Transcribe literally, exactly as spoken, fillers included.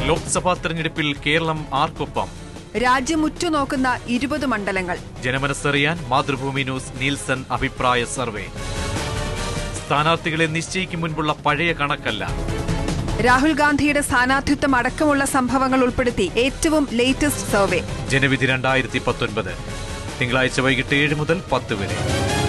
ലോക്സഭാ തെരഞ്ഞെടുപ്പിൽ കേരളം ആർക്കൊപ്പം? രാജ്യം ഉറ്റുനോക്കുന്ന ഇരുപത് മണ്ഡലങ്ങൾ. ജനമനസ്സറിയാൻ മാതൃഭൂമി ന്യൂസ് നീൽസൺ അഭിപ്രായ സർവേ. സ്ഥാനാർത്ഥികളെ നിശ്ചയിക്കും മുൻപുള്ള പഴയ കണക്കല്ല. രാഹുൽ ഗാന്ധിയുടെ സ്ഥാനാർത്ഥിത്വം അടക്കമുള്ള സംഭവങ്ങൾ ഉൾപ്പെടുത്തി ഏറ്റവും ലേറ്റസ്റ്റ് സർവേ. ജനവിധി രണ്ടായിരത്തി പത്തൊൻപത് തിങ്കളാഴ്ച വൈകിട്ട് ഏഴ് മുതൽ പത്ത് വരെ.